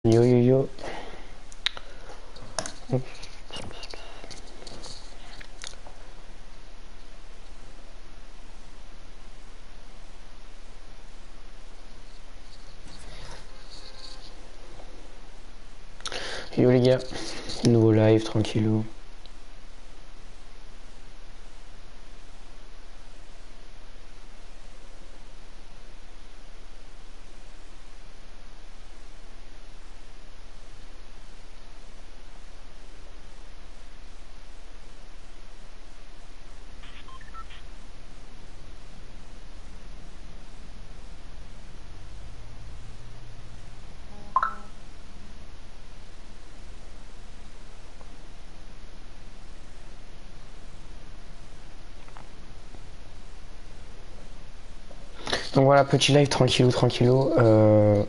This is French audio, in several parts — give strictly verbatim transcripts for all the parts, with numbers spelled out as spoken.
Yo yo yo. Yo les gars, nouveau live tranquillou. Donc voilà, petit live tranquillou, tranquillou. Euh...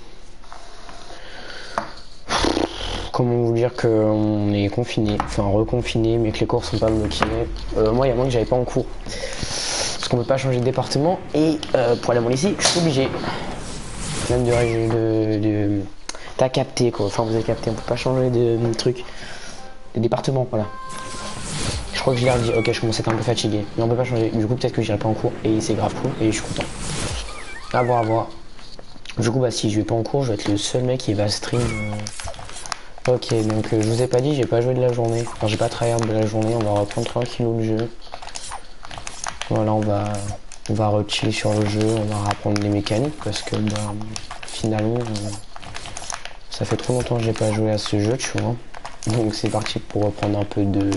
Comment vous dire qu'on est confiné, enfin reconfiné, mais que les cours sont pas bloqués. Euh, moi, il y a moins que j'avais pas en cours. Parce qu'on peut pas changer de département. Et euh, pour aller à mon lycée, je suis obligé. Même de... de, de... T'as capté quoi, enfin vous avez capté, on peut pas changer de, de truc. De département, voilà. Je crois que je l'ai redit, ok, je commence à être un peu fatigué. Mais on peut pas changer. Du coup, peut-être que j'irai pas en cours. Et c'est grave cool. Et je suis content. À voir, à voir. Du coup, bah si je vais pas en cours, je vais être le seul mec qui va stream. Euh... Ok, donc euh, je vous ai pas dit, j'ai pas joué de la journée. Enfin, j'ai pas tryhard de la journée. On va reprendre tranquillou le jeu. Voilà, on va, on va re-chill sur le jeu. On va apprendre les mécaniques parce que bah, finalement, euh, ça fait trop longtemps que j'ai pas joué à ce jeu, tu vois. Donc c'est parti pour reprendre un peu de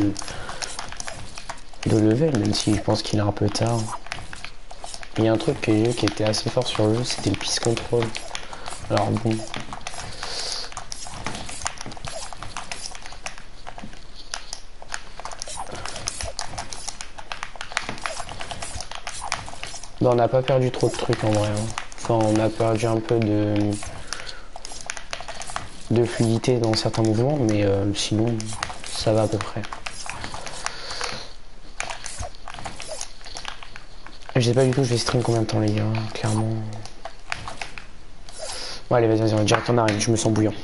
de level, même si je pense qu'il est un peu tard. Il y a un truc que j'ai vu qui était assez fort sur le jeu, c'était le peace control. Alors bon. Bah, on n'a pas perdu trop de trucs en vrai. Hein. Enfin, on a perdu un peu de de fluidité dans certains mouvements, mais euh, sinon, ça va à peu près. Je sais pas du tout, je vais stream combien de temps les gars, clairement. Ouais, allez, vas-y, vas-y, on va direct en arène, je me sens bouillant.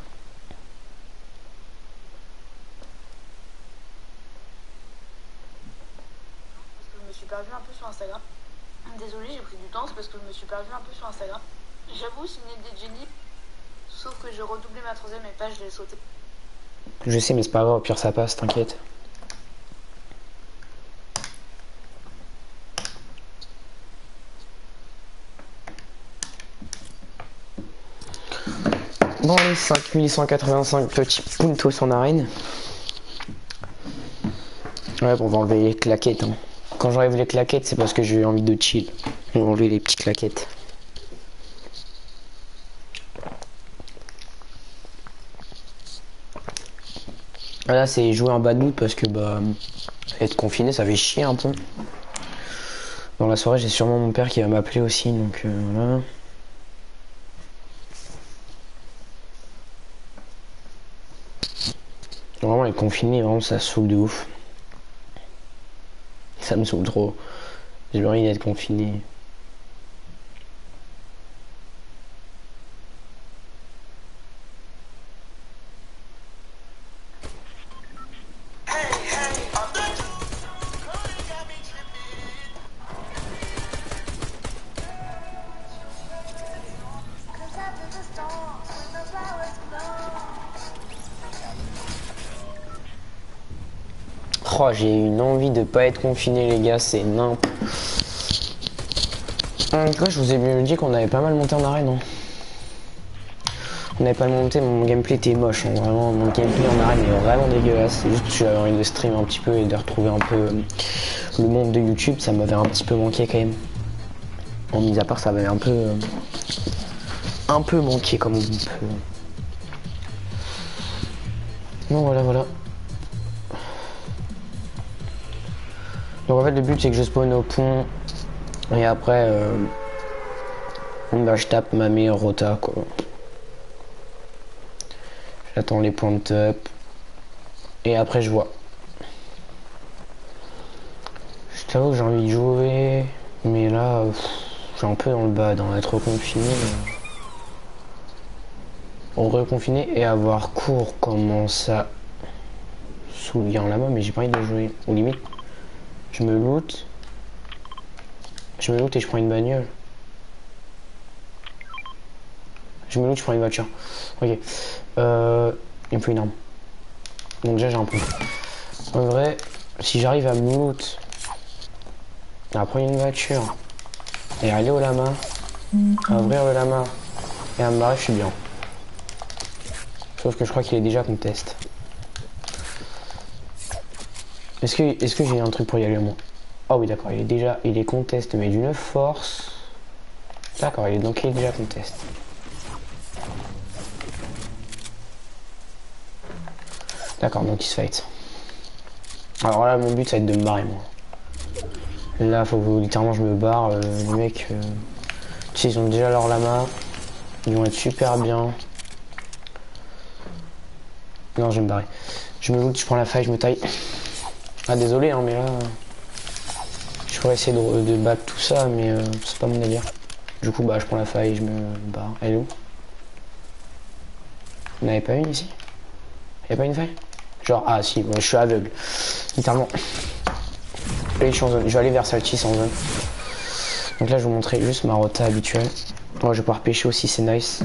Parce que je me suis perdu un peu sur Instagram. Désolée, j'ai pris du temps, c'est parce que je me suis perdu un peu sur Instagram. J'avoue, c'est une idée de génie. Sauf que j'ai redoublé ma troisième et pas, je l'ai sauté. Je sais, mais c'est pas grave, au pire ça passe, t'inquiète. Bon, les cinq mille cent quatre-vingt-cinq petits puntos en arène. Ouais, bon, on va enlever les claquettes. Hein. Quand j'enlève les claquettes, c'est parce que j'ai eu envie de chill. On va enlever les petites claquettes. Là, c'est jouer un bad mood parce que bah être confiné, ça fait chier un peu. Dans la soirée, j'ai sûrement mon père qui va m'appeler aussi, donc euh, voilà. Vraiment, être confiné, vraiment, ça saoule de ouf. Ça me saoule trop. J'ai envie d'être confiné. Oh, j'ai une envie de pas être confiné, les gars, c'est nimp. En tout cas, je vous ai dit qu'on avait pas mal monté en arène. Hein. On n'avait pas mal monté, mon gameplay était moche. Hein. Vraiment, mon gameplay en arène est vraiment dégueulasse. C'est juste que j'avais envie de stream un petit peu et de retrouver un peu le monde de YouTube. Ça m'avait un petit peu manqué quand même. En mis à part, ça avait un peu. Euh, un peu manqué comme on peut. Bon, voilà, voilà. Donc en fait le but c'est que je spawn au pont et après euh, bah, je tape ma meilleure rota quoi. J'attends les points de top et après je vois. Je t'avoue que j'ai envie de jouer mais là j'ai un peu dans le bas, dans être confiné. Mais... reconfiner et avoir cours. Comment ça? Sous il y a un lama, mais j'ai pas envie de jouer. Ou limite, je me loot. Je me loot et je prends une bagnole. Je me loot, je prends une voiture. Ok. Euh, il me faut une arme. Donc déjà j'ai un point. En vrai, si j'arrive à me loot, à prendre une voiture et à aller au lama, à ouvrir le lama et à me barrer, je suis bien. Sauf que je crois qu'il est déjà contest. Est-ce que, est-ce que j'ai un truc pour y aller au moins? Ah oui d'accord, il est déjà, il est contest mais d'une force. D'accord, il est donc il est déjà contest. D'accord, donc il se fight. Alors là, mon but ça va être de me barrer moi. Là, faut que littéralement je me barre. Euh, les mecs, euh, tu sais, ils ont déjà leur lama. Ils vont être super bien. Non, je vais me barrer. Je me loot, je prends la faille, je me taille. Ah, désolé, hein, mais là. Je pourrais essayer de, de battre tout ça, mais euh, c'est pas mon délire. Du coup, bah, je prends la faille, je me barre. Elle est où? Vous n'avez pas une ici? Y'a pas une faille? Genre, ah si, ouais, je suis aveugle. Littéralement. Allez, je suis en zone. Je vais aller vers Saltis en zone. Donc là, je vais vous montrer juste ma rota habituelle. Moi, je vais pouvoir pêcher aussi, c'est nice.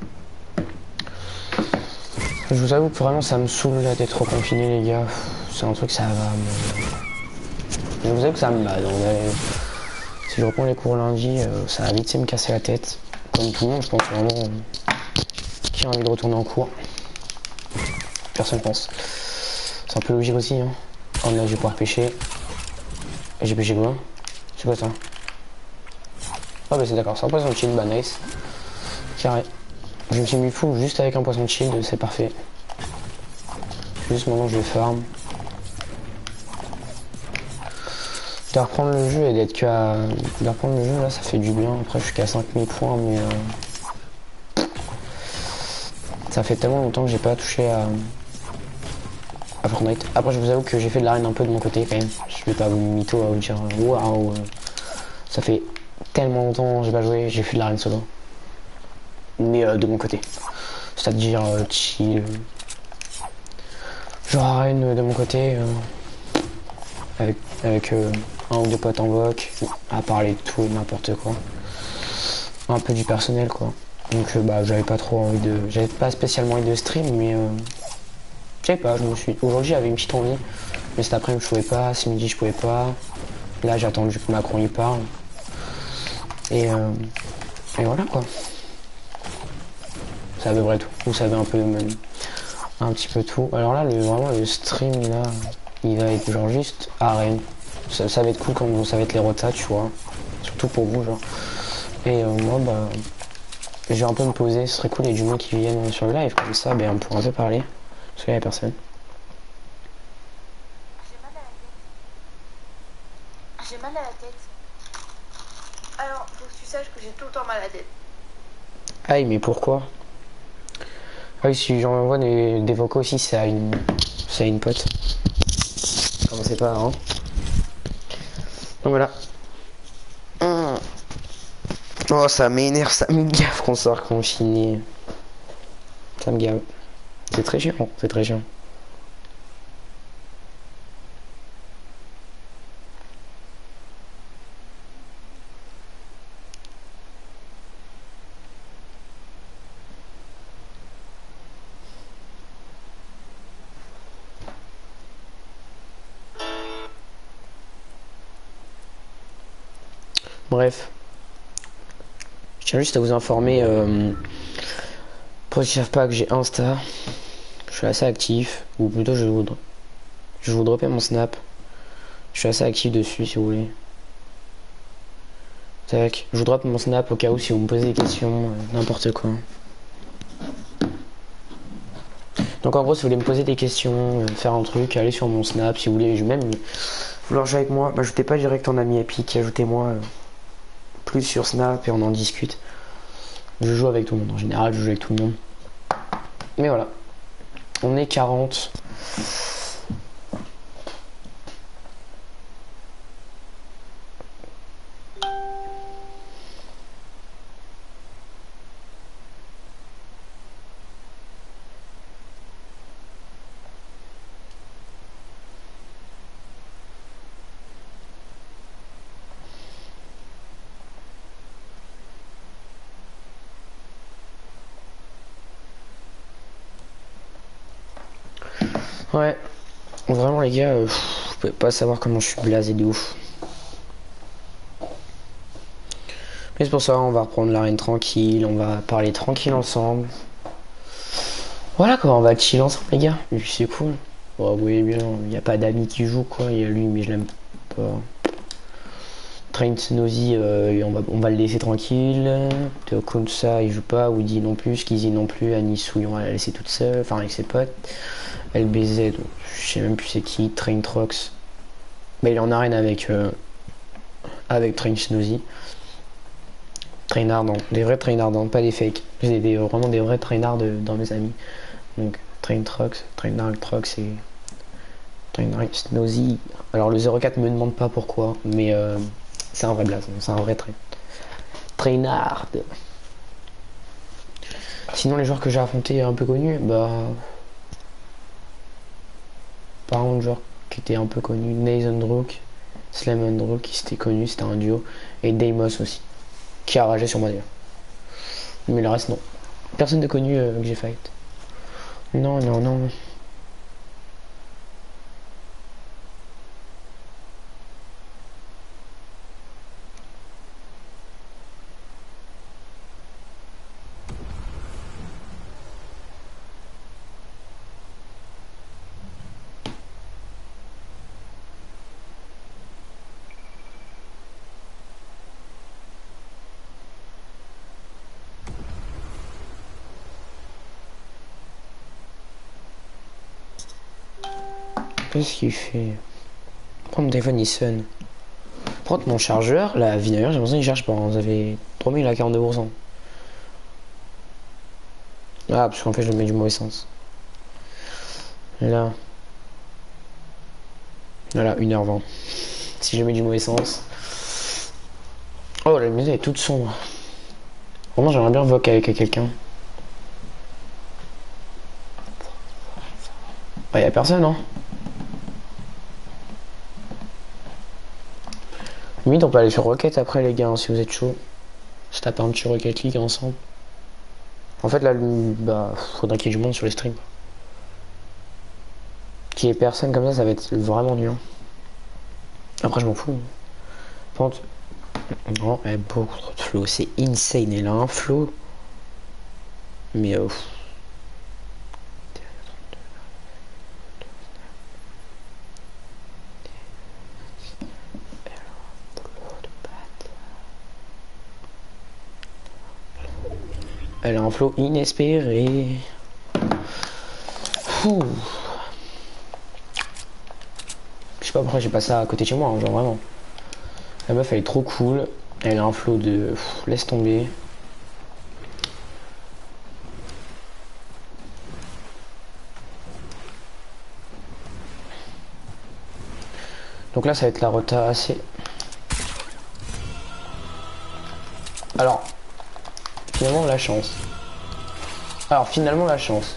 Je vous avoue que vraiment, ça me saoule là d'être confiné, les gars. C'est un truc, ça va me... Je vous avoue que ça me bat. Donc, euh, si je reprends les cours lundi, euh, ça va vite me casser la tête. Comme tout le monde, je pense vraiment. Euh, qui a envie de retourner en cours? Personne pense. C'est un peu logique aussi. Hein. Oh là, je vais pouvoir pêcher. Et j'ai pêché quoi? C'est quoi ça? Ah bah c'est d'accord, c'est un poisson de shield, bah nice. Carré. Je me suis mis full juste avec un poisson de shield, c'est parfait. Juste maintenant je vais farm. De reprendre le jeu et d'être qu'à... De reprendre le jeu là ça fait du bien. Après je suis qu'à cinq mille points mais... Euh... Ça fait tellement longtemps que j'ai pas touché à... à Fortnite. Après je vous avoue que j'ai fait de l'arène un peu de mon côté quand même. Je vais pas vous mytho à vous dire waouh. Ça fait tellement longtemps que j'ai pas joué, j'ai fait de l'arène solo. Mais euh, de mon côté. C'est-à-dire euh, chill. Genre arène de mon côté. Euh, avec avec euh, un ou deux potes en bloc. À parler de tout et n'importe quoi. Un peu du personnel quoi. Donc euh, bah j'avais pas trop envie de. J'avais pas spécialement envie de stream mais euh, je sais pas, je me suis. Aujourd'hui j'avais une petite envie. Mais cet après-midi je pouvais pas, ce midi je pouvais pas. Là j'ai attendu que Macron y parle. Et, euh, et voilà quoi. C'est à peu près tout. Vous savez un peu même un petit peu tout. Alors là, le, vraiment le stream là, il va être genre juste arène. Ça, ça va être cool quand ça va être les rotas, tu vois. Surtout pour vous, genre. Et euh, moi, bah, je vais un peu me poser. Ce serait cool, il y a du monde qui viennent sur le live comme ça, ben on pourra un peu parler. Parce qu'il y a personne. J'ai mal à la tête. Alors, faut que tu saches que j'ai tout le temps mal à la tête. Aïe, mais pourquoi? Ah oui, si j'envoie des, des vocaux aussi, c'est à une, c'est à une pote. Commencez pas, hein. Donc voilà. Mmh. Oh, ça m'énerve, ça me gaffe qu'on soit confiné. Ça me gave. C'est très chiant, c'est très chiant. Bref, je tiens juste à vous informer, euh, pour ceux qui ne savent pas que j'ai Insta, je suis assez actif, ou plutôt je vous, je vous dropper mon Snap, je suis assez actif dessus si vous voulez. Tac, je vous drop mon Snap au cas où si vous me posez des questions, euh, n'importe quoi. Donc en gros si vous voulez me poser des questions, euh, faire un truc, allez sur mon Snap, si vous voulez, je même vouloir jouer avec moi, ajoutez pas direct en ami Epic, ajoutez-moi euh, plus sur Snap et on en discute. Je joue avec tout le monde, en général je joue avec tout le monde. Mais voilà, on est quarante. Ouais, vraiment les gars, euh, pff, vous pouvez pas savoir comment je suis blasé de ouf. Mais c'est pour ça, on va reprendre l'arène tranquille, on va parler tranquille ensemble. Voilà quoi, on va chill ensemble les gars, et puis c'est cool. Bon, vous voyez bien, il n'y a pas d'amis qui jouent quoi, il y a lui mais je l'aime pas. Train Nosy, euh, on, va, on va le laisser tranquille. Comme ça, il joue pas. Woody non plus. Skizzy non plus. Anissou, on va la laisser toute seule. Enfin, avec ses potes. L B Z, je sais même plus c'est qui. Train Trox. Mais il est en arène avec, euh, avec Train Nosy. Train ardent. Des vrais train ardents, pas des fakes. J'ai des, vraiment des vrais train de, dans mes amis. Donc, Train Trox, Train Trox et Train Nosy. Alors, le zéro quatre me demande pas pourquoi, mais. Euh, C'est un vrai blaze, c'est un vrai train. Trainard. Sinon les joueurs que j'ai affrontés un peu connus, bah. Par contre, joueurs qui étaient un peu connus, Nathan Drake, Slam Drake qui c'était connu, c'était un duo, et Deimos aussi, qui a ragé sur moi d'ailleurs. Mais le reste non. Personne de connu euh, que j'ai fight. Non, non, non. Qu'est-ce qu'il fait? Pourquoi mon téléphone il sonne? Prendre mon chargeur, la vie d'ailleurs, j'ai l'impression qu'il charge pas. Vous avez trois mille à quarante-deux pour cent. Ah, parce qu'en fait, je le mets du mauvais sens. Et là. Voilà, une heure vingt. Si je le mets du mauvais sens. Oh, la musique est toute sombre. Vraiment, j'aimerais bien vocal avec quelqu'un. Bah, y'a personne, hein. Limite, on peut aller sur Rocket après, les gars, hein, si vous êtes chaud. Se taper un petit Rocket League ensemble. En fait, là, bah, faudrait qu'il y ait du monde sur les streams. Qu'il y ait personne comme ça, ça va être vraiment dur. Après, je m'en fous. Par contre, non, elle a beaucoup trop de flow. C'est insane. Elle a un flow. Mais, euh, elle a un flow inespéré. Ouh. Je sais pas pourquoi j'ai pas ça à côté de chez moi, hein, genre vraiment. La meuf elle est trop cool. Elle a un flow de... Pff, laisse tomber. Donc là ça va être la rota assez... Alors, finalement la chance. Alors finalement la chance.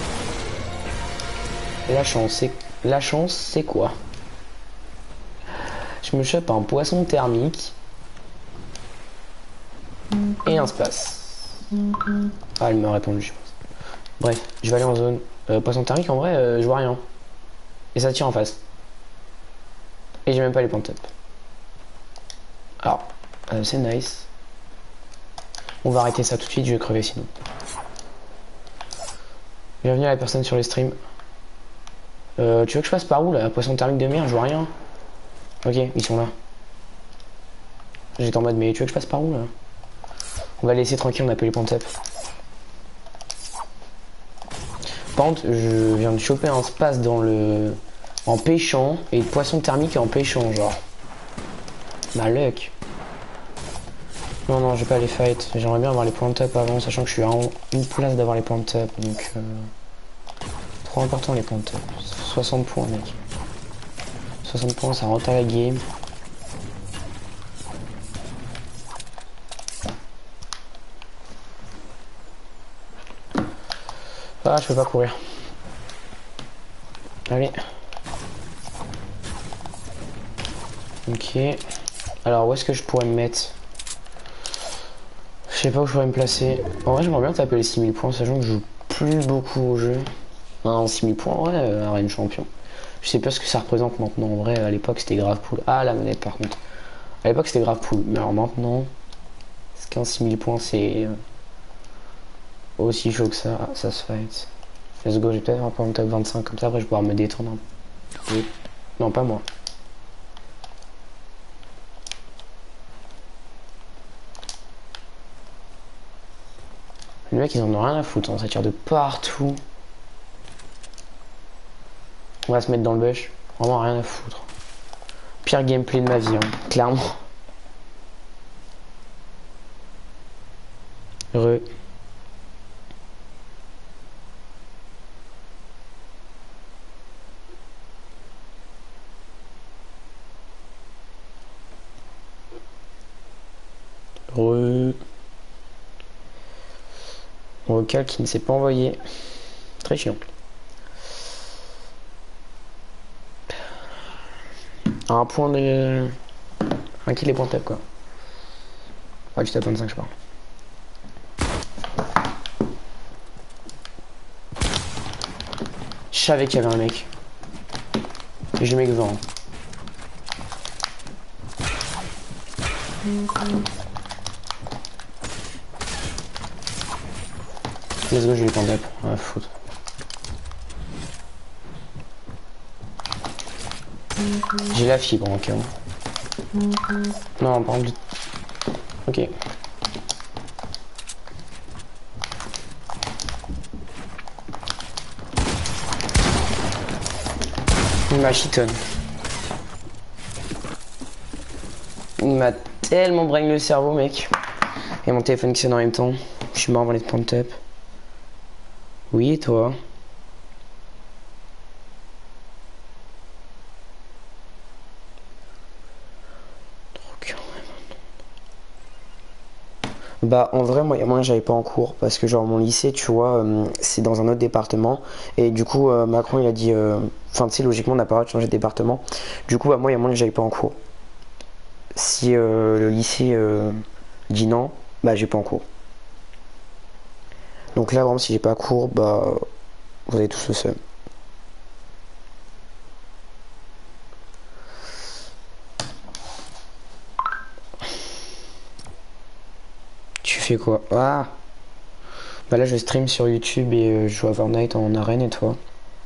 La chance, c'est... La chance, c'est quoi? Je me chope un poisson thermique. Et un space. Ah, elle m'a répondu, je pense. Bref, je vais aller en zone. Euh, poisson thermique, en vrai, euh, je vois rien. Et ça tire en face. Et j'ai même pas les points top. Alors, euh, c'est nice. On va arrêter ça tout de suite, je vais crever sinon. Bienvenue à la personne sur les streams. Euh, tu veux que je passe par où là? Poisson thermique de mer, je vois rien. Ok, ils sont là. J'étais en mode, mais tu veux que je passe par où là? On va laisser tranquille, on a pas les points top. Par contre, je viens de choper un space dans le... en pêchant, et poisson thermique en pêchant, genre. Ma luck. Non, non, je vais pas les fight. J'aimerais bien avoir les points top avant, sachant que je suis à une place d'avoir les points top, donc... Euh... Trop important les points top. soixante points, mec. soixante points, ça rentre à la game. Ah, je peux pas courir. Allez. Ok. Alors, où est-ce que je pourrais me mettre? Je sais pas où je pourrais me placer. En vrai, j'aimerais bien taper les six mille points, sachant que je joue plus beaucoup au jeu. Un six mille points, ouais, euh, arène champion. Je sais pas ce que ça représente maintenant. En vrai, à l'époque, c'était grave cool. Ah, la manette, par contre. À l'époque, c'était grave cool. Mais alors maintenant, quinze six mille points, c'est euh, aussi chaud que ça. Ça se fight. Let's go, j'ai peut-être un peu en top vingt-cinq. Comme ça, après, je vais pouvoir me détendre un peu. Oui. Non, pas moi. Les mecs, ils en ont rien à foutre. Hein. Ça tire de partout. On va se mettre dans le bush. Vraiment rien à foutre. Pire gameplay de ma vie, hein. Clairement. Re. Re. Vocal qui ne s'est pas envoyé. Très chiant. Un point de... Un kill et point tap quoi. Ouais, du top vingt-cinq je parle. Je savais qu'il y avait un mec. Et je mets devant. Let's go, j'ai eu point tap. Ah, foutre. J'ai la fibre en cas. Non, par contre. Ok. Il m'a chitonne. Il m'a tellement brain le cerveau, mec. Et mon téléphone qui sonne en même temps. Je suis mort avant les points de top. Oui, et toi? Bah en vrai moi, moi j'avais pas en cours parce que genre mon lycée tu vois euh, c'est dans un autre département et du coup euh, Macron il a dit enfin euh, tu sais logiquement on n'a pas le droit de changer de département du coup bah moi il y a moyen que j'aille pas en cours si euh, le lycée euh, dit non bah j'ai pas en cours donc là vraiment si j'ai pas cours bah vous avez tous le seum. Tu fais quoi? Ah bah là je stream sur YouTube et euh, je joue à Fortnite en arène et toi?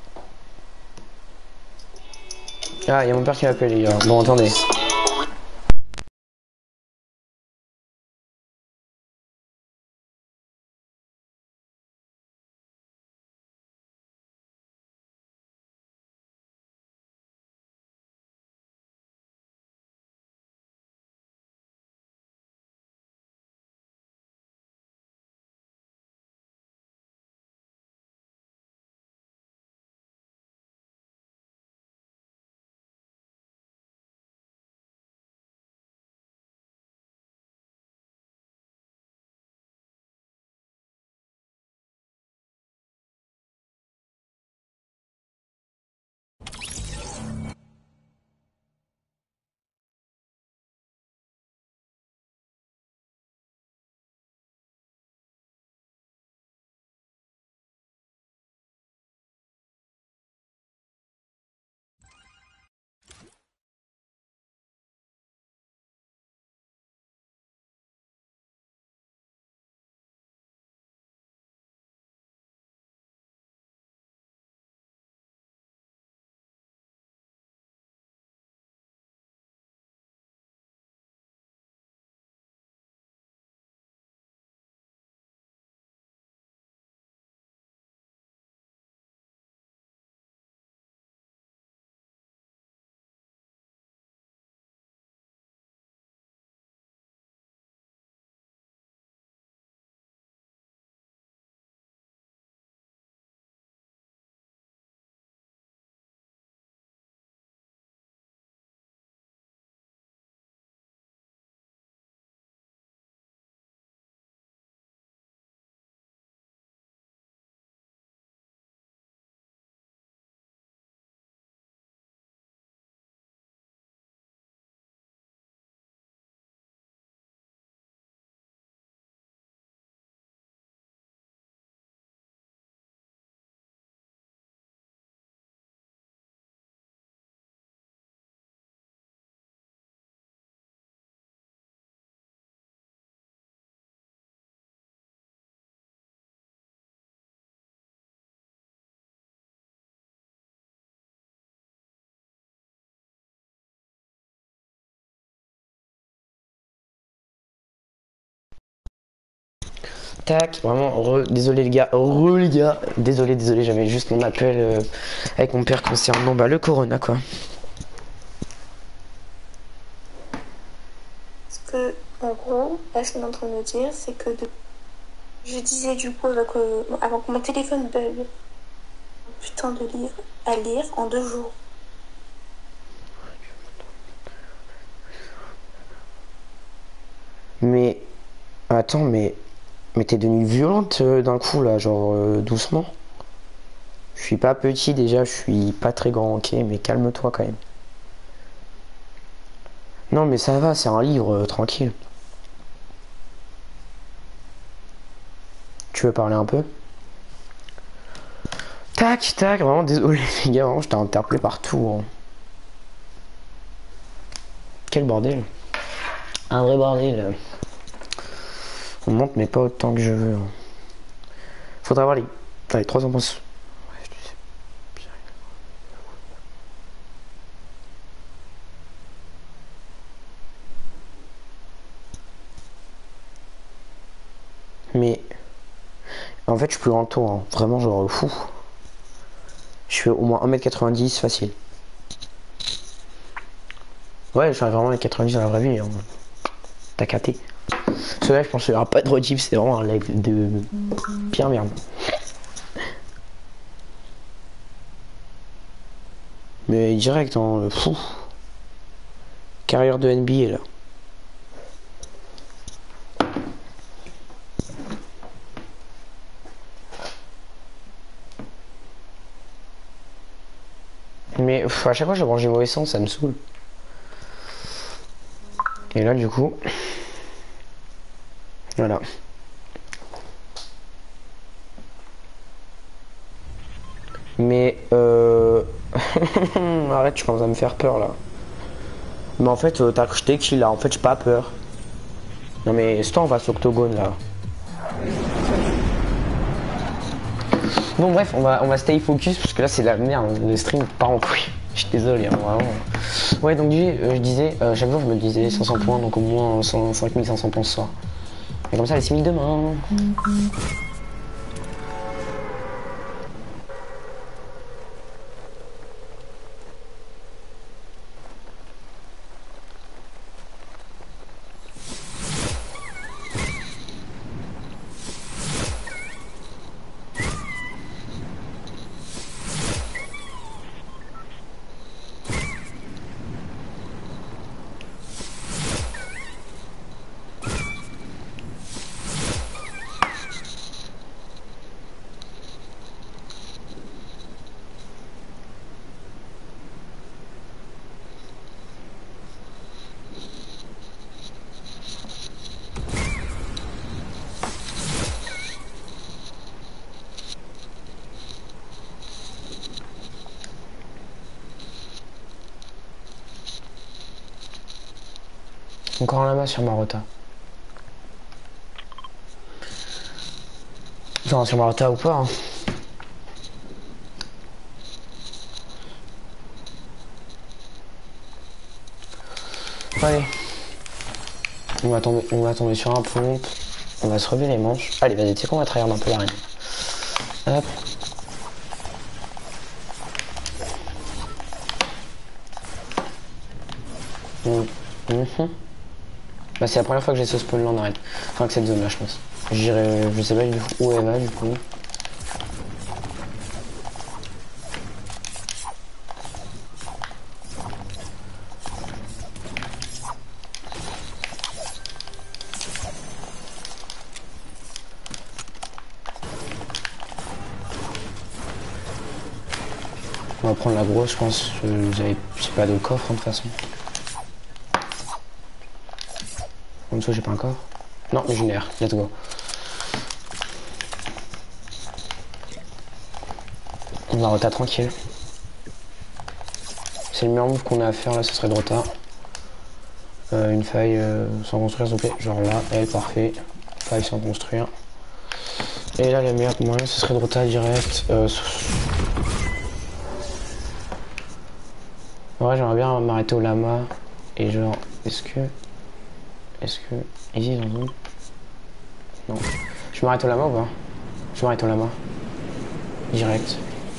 Ah il y a mon père qui m'appelle les gars. Bon attendez. tac, vraiment, re, désolé les gars, re les gars, désolé, désolé, j'avais juste mon appel euh, avec mon père concernant bah, le corona quoi. Ce que, en gros, là ce qu'on est en train de me dire, c'est que de... je disais du coup avec, euh, avant que mon téléphone bug, un putain de livre à lire en deux jours. Mais, attends, mais, mais t'es devenue violente euh, d'un coup là, genre euh, doucement. Je suis pas petit déjà, je suis pas très grand, ok, mais calme-toi quand même. Non mais ça va, c'est un livre, euh, tranquille. Tu veux parler un peu? Tac, tac, vraiment désolé les gars, vraiment, je t'ai interpellé partout. Hein. Quel bordel. Un vrai bordel. On monte mais pas autant que je veux. Hein. Faudra avoir les, les trois ans. Mais en fait je suis plus grand que toi, hein. Vraiment genre fou. Je fais au moins un mètre quatre-vingt-dix facile. Ouais, je fais vraiment un mètre quatre-vingt-dix dans la vraie vie. Hein. T'as capté. Parce que là je pense qu'il n'y aura pas de rediff, c'est vraiment un live de pire merde. Mais direct, hein, fou. Carrière de N B A là. Mais pff, à chaque fois je branche du mauvais sens, ça me saoule. Et là du coup, voilà. Mais euh... arrête, tu commences à me faire peur là. Mais en fait, euh, t'as que je t'ai kill là, en fait j'ai pas peur. Non mais c'est toi, on va sur Octogone là. Bon bref, on va, on va stay focus parce que là c'est la merde, le stream part en couille. Je suis désolé, hein, vraiment. Ouais, donc euh, je disais, euh, chaque jour je me disais cinq cents points, donc au moins cinq mille cinq cents points ce soir. Et comme ça les six mille demain. Encore un lama sur Marota. Enfin, sur Marota ou pas. Hein. Allez. On va, tomber, on va tomber sur un pompe. On va se relever les manches. Allez, vas-y, tu sais qu'on va trahir un peu l'arène. Hop. Mmh. Mmh. Bah, c'est la première fois que j'ai ce spawn là en arène. Enfin, que cette zone là, je pense. J'irai, je sais pas du coup où elle va du coup. On va prendre la grosse, je pense. J'avais pas de coffre hein, de toute façon. En dessous, j'ai pas un coffre. Non, mais j'ai une air. Let's go. On va rota tranquille. C'est le meilleur move qu'on a à faire là, ce serait de rota. Euh, une faille euh, sans construire, s'il vous plaît. Genre là, elle, parfait. Faille sans construire. Et là, le meilleur moyen, ce serait de rota direct. Euh, Ouais, j'aimerais bien m'arrêter au lama. Et genre, est-ce que... Est-ce que... Ici, ils en ont... Non. Je Je m'arrête au lama ou pas? Je m'arrête au lama. Direct.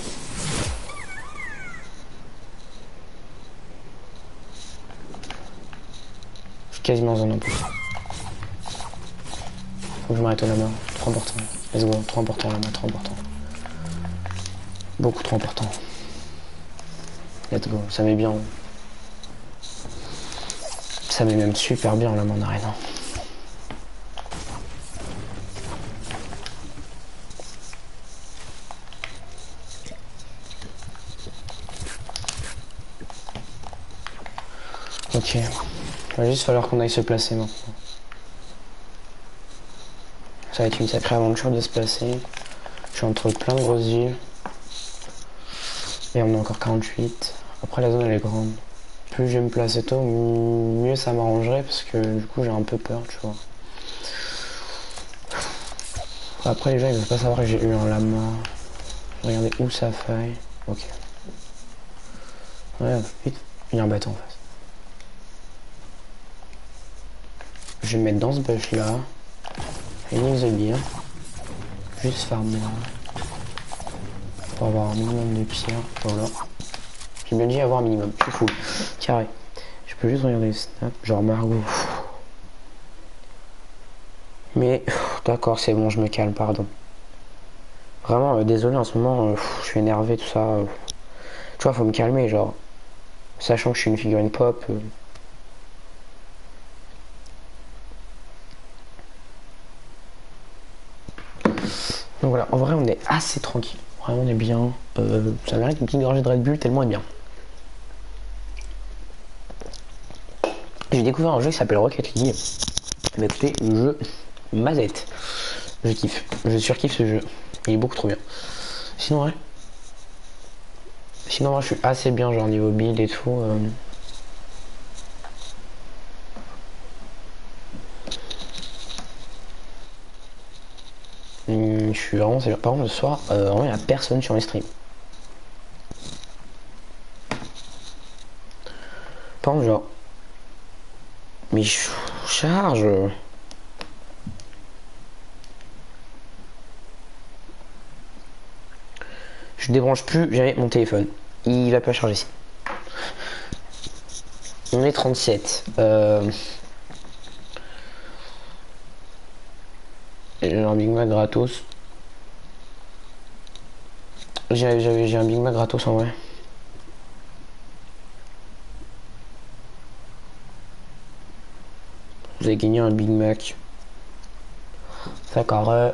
Je suis quasiment en zone en plus. Faut que je m'arrête au lama. Trop important. Let's go. Trop important lama. Trop important. Beaucoup trop important. Let's go. Ça met bien. Ça met même super bien lama en arène. Ok, il va juste falloir qu'on aille se placer maintenant. Ça va être une sacrée aventure de se placer. Je suis entre plein de grosses villes. Et on est encore quarante-huit. Après la zone elle est grande. Plus je vais me placer tôt, mieux ça m'arrangerait parce que du coup j'ai un peu peur, tu vois. Après les gens ils veulent pas savoir que j'ai eu un lama. Regardez où ça faille. Ok. Ouais, vite. Il y a un bateau en face. Je vais me mettre dans ce bush là. Healing the beer. Juste farmer là. Pour avoir un minimum de pierre. Voilà. J'ai bien dit avoir un minimum. Je suis full. Carré. Je peux juste regarder les snaps. Genre Margot. Mais d'accord, c'est bon, je me calme, pardon. Vraiment, euh, désolé en ce moment, euh, je suis énervé, tout ça. Euh, tu vois, faut me calmer, genre. Sachant que je suis une figurine pop. Euh, Donc voilà, en vrai on est assez tranquille, vraiment on est bien, euh, ça mérite une petite gorgée de Red Bull tellement on est bien. J'ai découvert un jeu qui s'appelle Rocket League, mais écoutez, le jeu mazette, je kiffe, je surkiffe ce jeu, il est beaucoup trop bien. Sinon ouais, sinon moi je suis assez bien genre niveau build et tout. Euh... Je suis vraiment, par contre, le soir, euh, vraiment, il n'y a personne sur les streams. Par contre, genre. Mais je charge. Je débranche plus jamais mon téléphone. Il va pas charger ici. On est trente-sept. Euh... J'ai un Big Mac gratos. J'ai j'ai un Big Mac gratos en vrai. Vous avez gagné un Big Mac. D'accord. Euh...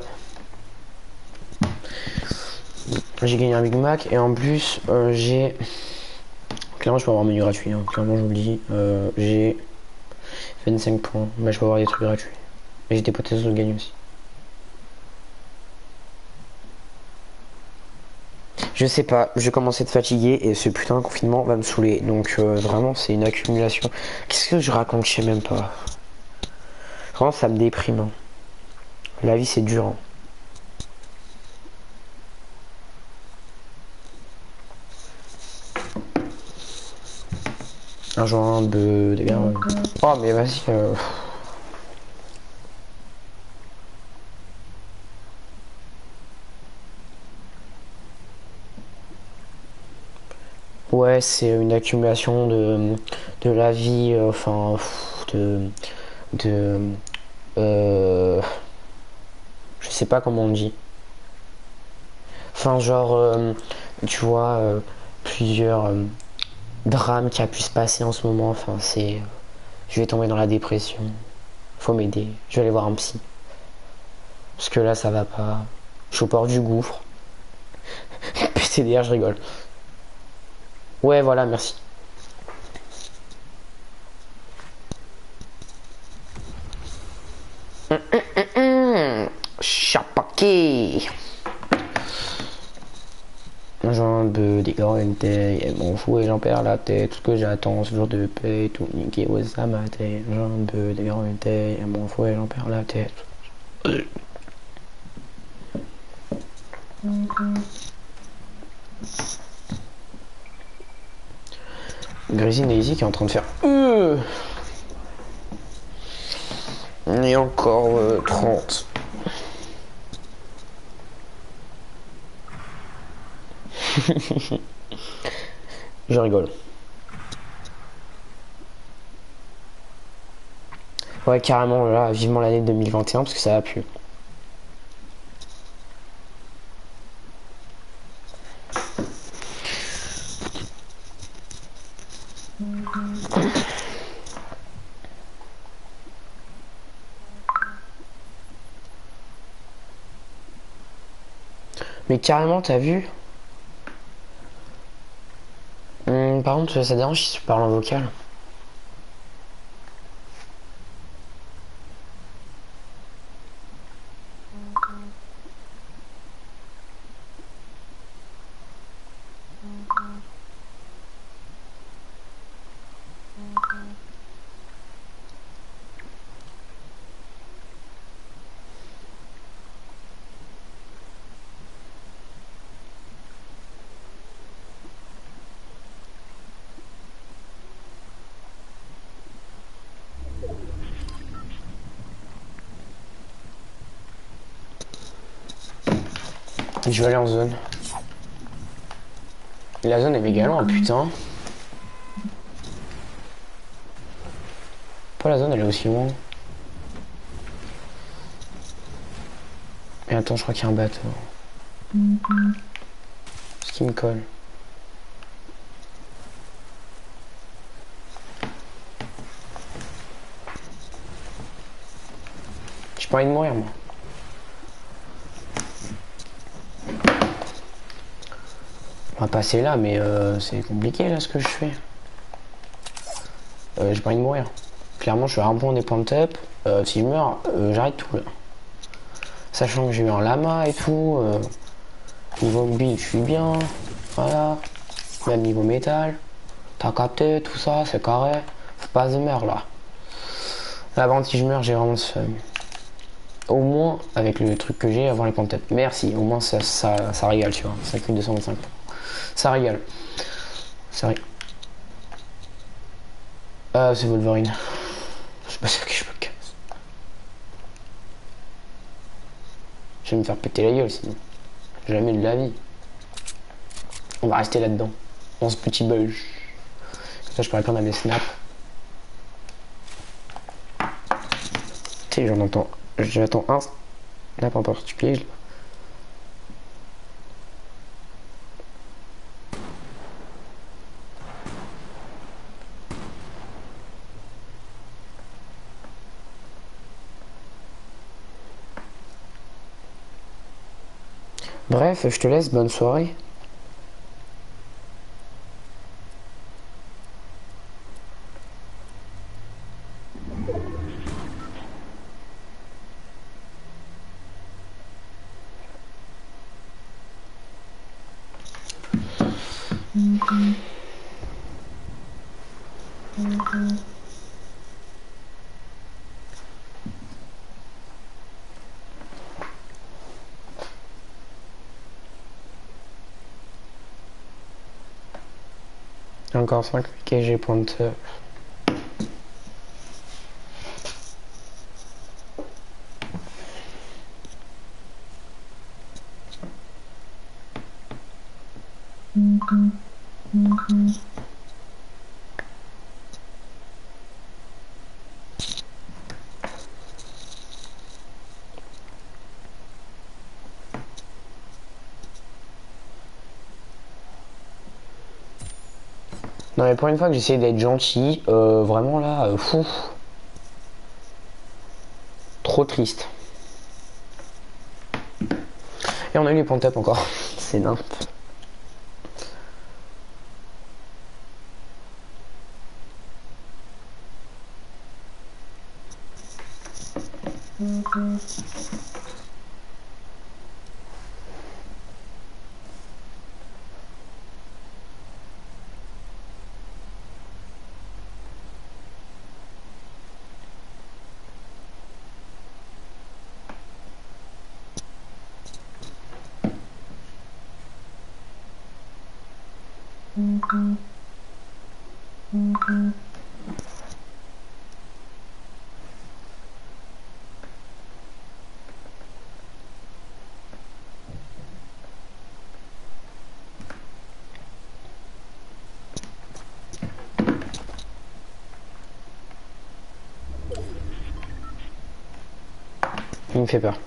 J'ai gagné un Big Mac et en plus euh, j'ai... Clairement je peux avoir un menu gratuit. Hein. Clairement j'oublie. Euh, j'ai vingt-cinq points. Bah je peux avoir des trucs gratuits. Et j'ai des potatoes de gagne aussi. Je sais pas, je commence à être fatigué et ce putain de confinement va me saouler. Donc euh, vraiment c'est une accumulation. Qu'est-ce que je raconte? Je sais même pas. Vraiment ça me déprime. Hein. La vie c'est dur. Hein. Un joint de... des gars. Oh mais vas-y. Euh... Ouais, c'est une accumulation de, de la vie, euh, enfin, de, de, euh, je sais pas comment on dit. Enfin, genre, euh, tu vois, euh, plusieurs euh, drames qui a pu se passer en ce moment. Enfin, c'est, je vais tomber dans la dépression. Faut m'aider. Je vais aller voir un psy. Parce que là, ça va pas. Je suis au bord du gouffre. P T D R, je rigole. Ouais, voilà, merci. Hum, hum, hum, hum. Chapaquet. J'en veux des grandes tailles, et m'en fous et j'en perds la tête. Tout ce que j'attends, ce jour de paix, tout niqué, ouais, ça m'a tête. J'en veux des grandes tailles, et m'en fous et j'en perds la tête. Grisine et Izzy qui est en train de faire euh et encore euh, trente. Je rigole. Ouais, carrément, là, vivement l'année deux mille vingt et un parce que ça va plus. Mais carrément, t'as vu? Hum, par contre, ça dérange si tu parles en vocal. Je vais aller en zone. Et la zone est méga loin, putain. Pas la zone, elle est aussi loin. Et attends, je crois qu'il y a un bateau. Ce qui me colle. J'ai pas envie de mourir, moi. On va passer là, mais euh, c'est compliqué là ce que je fais. Euh, j'ai pas envie de mourir. Clairement, je suis à un point des points de top. Euh, si je meurs, euh, j'arrête tout là. Sachant que j'ai eu un lama et tout. Euh, niveau build, je suis bien. Voilà. Même niveau métal. T'as capté, tout ça, c'est carré. Faut pas se meurs là. Là, par contre, si je meurs, j'ai vraiment le seum. Au moins, avec le truc que j'ai avant les points de top. Merci, au moins ça, ça, ça régale, tu vois. cinq mille deux cent vingt-cinq. Ça régale. Ça régale. Ah, c'est Wolverine. C'est pas ça que je me casse. Je vais me faire péter la gueule sinon. Jamais de la vie. On va rester là-dedans. Dans ce petit bulge. Comme ça, je peux répondre à mes snaps. Tu sais, j'en entends. J'attends un snap en particulier. Je... Bref, je te laisse, bonne soirée. Mm-hmm. Mm-hmm. Encore cinq K G point de top. Mm-hmm. Mm-hmm. Non mais pour une fois que j'essaie d'être gentil, euh, vraiment là, euh, fou. Trop triste. Et on a eu les points top encore. C'est nimp. Mm-hmm. Mm-hmm. Mm-hmm. Il me fait peur.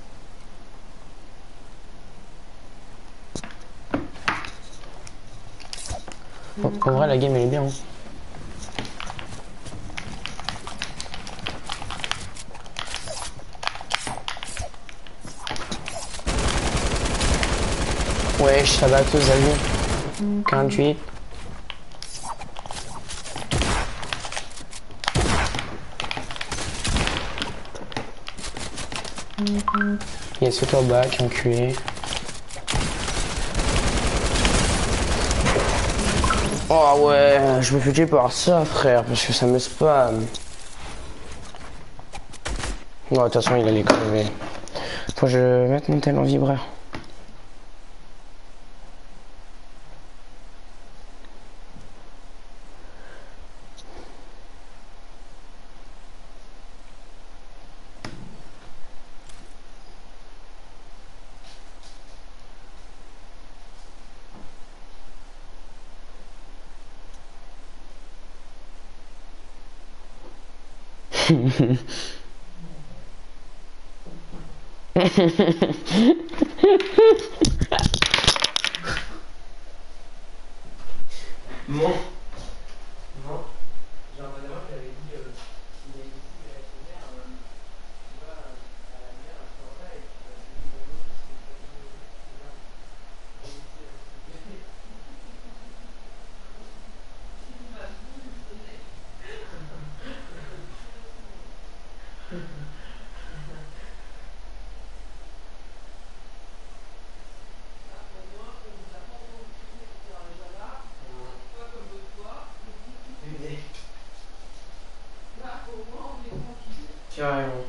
Bon, en vrai, la game elle est bien. Hein. Ouais, je sabateuse à lui. quarante-huit. Yes, toi back, enculé. Oh ouais, je me fais tuer par ça, frère, parce que ça me spam. Non, de toute façon, il allait crever. Faut que je mette mon tel en vibreur. Bon. Non. J'ai un madame qui avait dit euh, s'il y a une fille réactionnaire, euh, tu vas à la mer à ce moment-là et tu vas te dire bonjour parce que c'est pas carrément.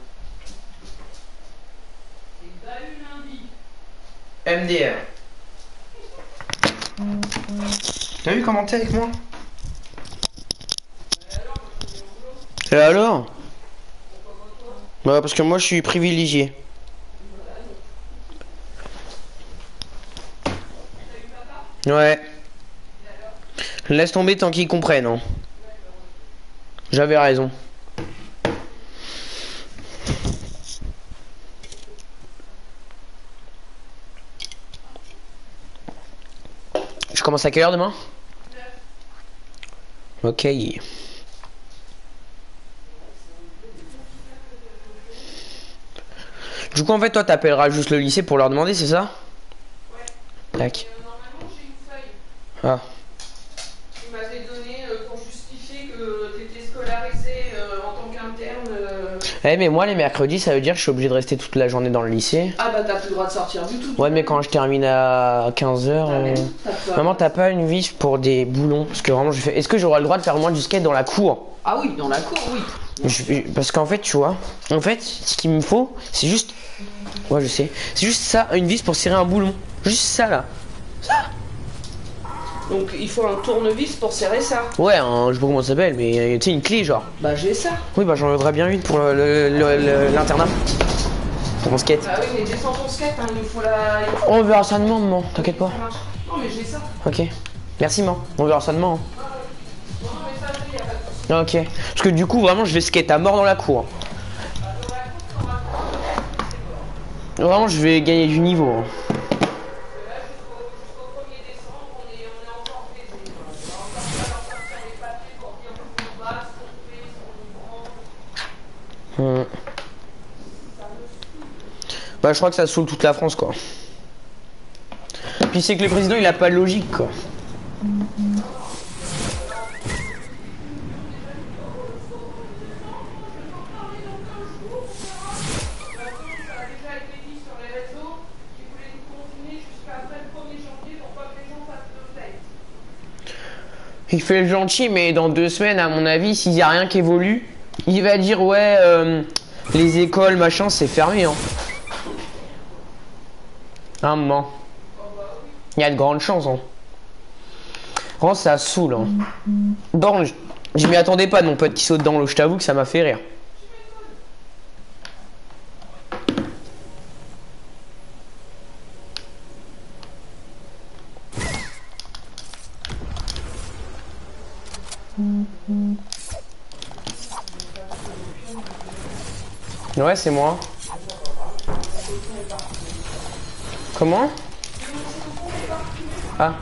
M D R. T'as vu comment t'es avec moi? Et alors? Bah parce que moi je suis privilégié. Ouais. Laisse tomber tant qu'ils comprennent. Hein. J'avais raison. Je commence à quelle heure demain? Ok. Du coup en fait toi t'appelleras juste le lycée pour leur demander, c'est ça? Ouais. Tac. Euh, normalement j'ai une feuille. Ah. Tu m'avais donné euh, pour justifier que tu étais scolarisé euh, en tant qu'interne. Euh... Eh mais moi les mercredis ça veut dire que je suis obligé de rester toute la journée dans le lycée. Ah bah t'as plus le droit de sortir du tout. Ouais mais quand je termine à quinze heures... Ah, euh... pas... Maman t'as pas une vis pour des boulons? Parce que vraiment je fais... Est-ce que j'aurai le droit de faire moins du skate dans la cour? Ah oui, dans la cour, oui. Je... Parce qu'en fait tu vois, en fait ce qu'il me faut c'est juste... Ouais je sais, c'est juste ça, une vis pour serrer un boulon. Juste ça là. Ça. Donc il faut un tournevis pour serrer ça. Ouais, un, je sais pas comment ça s'appelle, mais tu sais une clé genre. Bah j'ai ça. Oui bah j'en voudrais bien une pour l'internat. Pour mon skate. Bah oui mais descends ton skate, hein, il nous faut la... Il faut... On verra ça demain maman, t'inquiète pas. Non mais j'ai ça. Ok. Merci maman, on verra ça demain. Hein. Non mais ça il y a pas de soucis. Ok. Parce que du coup vraiment je vais skate à mort dans la cour. Vraiment je vais gagner du niveau. Hein. Hum. Bah je crois que ça saoule toute la France quoi. Puis c'est que le président il a pas de logique quoi. Il fait le gentil mais dans deux semaines à mon avis s'il n'y a rien qui évolue, il va dire ouais euh, les écoles machin c'est fermé hein. Un moment. Il y a de grandes chances hein. Vraiment ça saoule hein. Bon, je, je m'y attendais pas de mon pote qui saute dans l'eau, je t'avoue que ça m'a fait rire. Ouais c'est moi. Comment? Ah.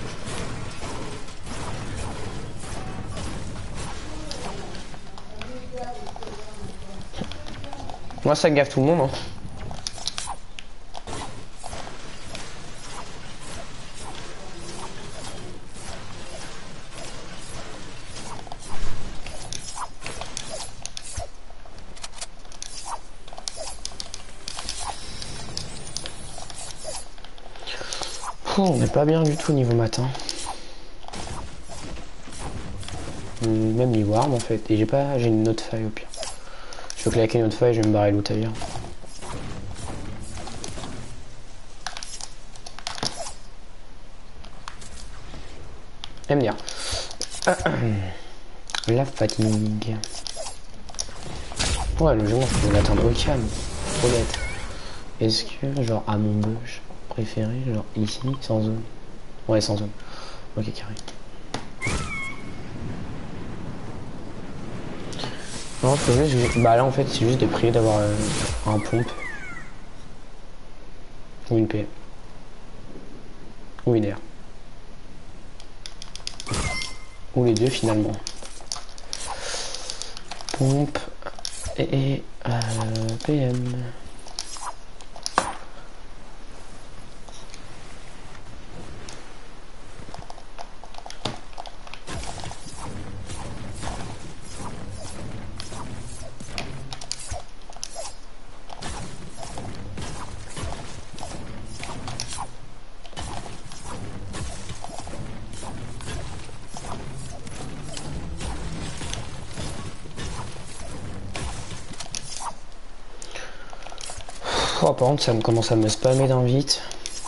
Moi ça gaffe tout le monde. Hein. Pouh, on n'est pas bien du tout niveau matin. Même niveau arme en fait. Et j'ai pas. J'ai une autre faille au pire. Je vais claquer une autre faille, je vais me barrer l'autre ailleurs. M D R. La fatigue. Ouais, le jeu, je vais l'attendre au calme. Honnête. Est-ce que, genre, à mon bush préféré, genre ici, sans zone? Ouais, sans zone. Ok, carré. Non, faut juste. Bah là, en fait, c'est juste de prier d'avoir euh, un pompe. Ou une P M. Ou une R. Ou les deux finalement. Pompe et, et euh, P M. Oh, par contre, ça me commence à me spammer d'invite.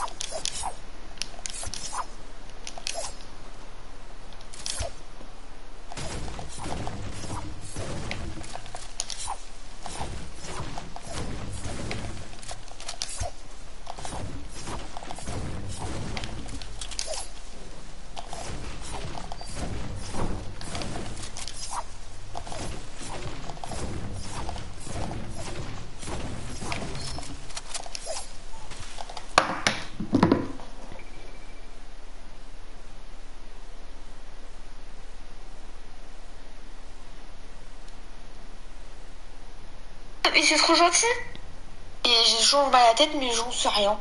Mais c'est trop gentil. Et j'ai toujours mal à la tête, mais j'en sais rien.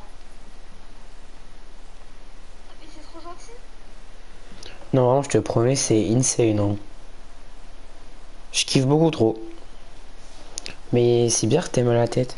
Mais c'est trop gentil. Non, vraiment, je te promets, c'est insane. Hein. Je kiffe beaucoup trop. Mais c'est bien que t'aies mal à la tête.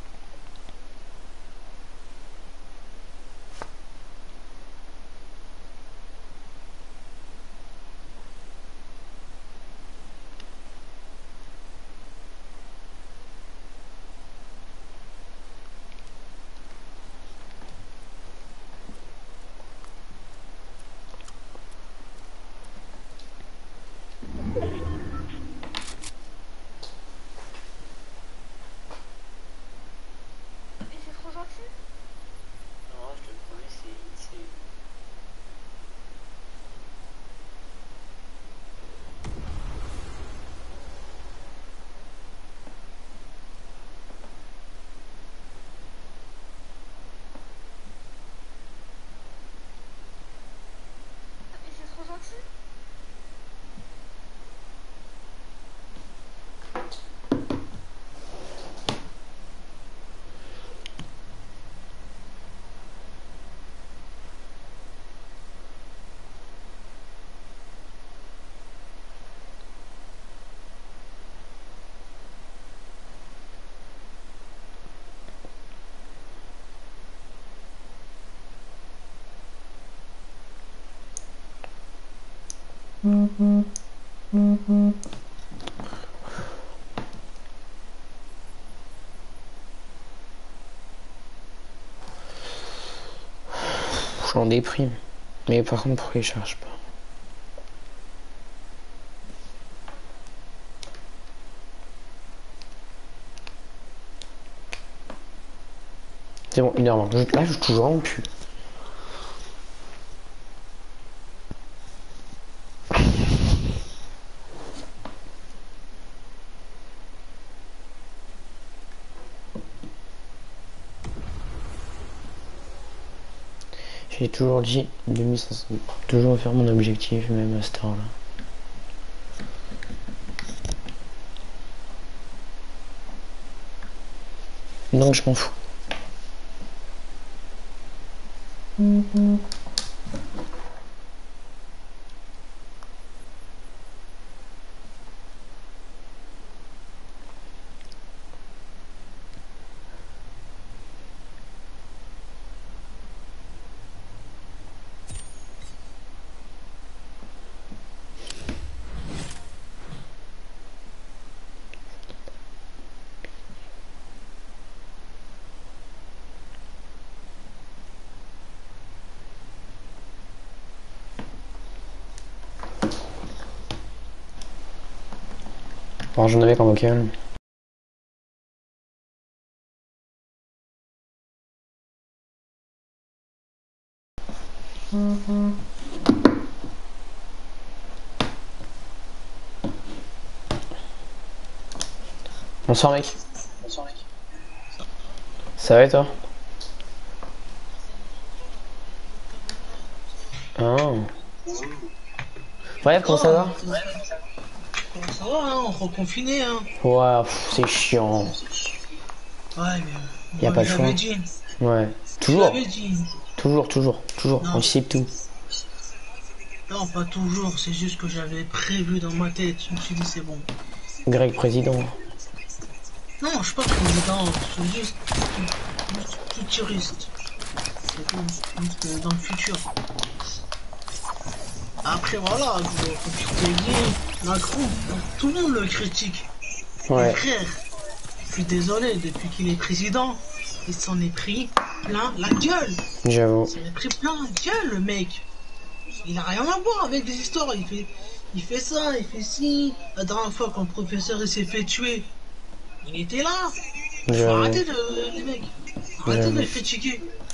J'en déprime. Mais par contre, pourquoi il charge pas? C'est bon, une heure vingt. Là, je suis toujours en cul. J'ai toujours dit deux mille cinq cents. Toujours faire mon objectif, même à cette heure-là. Donc je m'en fous. Alors j'en avais comme vocal. Bonsoir mec. Bonsoir mec. Ça va et toi? Ah. Bref, comment ça va? Ça va, hein, on reconfiné, hein. Ouais, c'est chiant. Ouais, mais... Y a pas de choix. Dit. Ouais. Toujours. Dit. Toujours, toujours, toujours. Non. On anticipe tout. Non, pas toujours. C'est juste que j'avais prévu dans ma tête. Je me suis dit, c'est bon. Greg président. Non, je suis pas président. Je suis juste... juste futuriste. C'est tout. Juste dans le futur. Après, voilà, comme je t'ai dit, Macron, tout le monde le critique. Ouais. Mon frère, je suis désolé, depuis qu'il est président, il s'en est pris plein la gueule. J'avoue. Il s'en est pris plein la gueule, le mec. Il a rien à voir avec les histoires. Il fait, il fait ça, il fait ci. La dernière fois, quand le professeur il s'est fait tuer, il était là. Il faut arrêter de, les mecs. Arrêtez de le critiquer.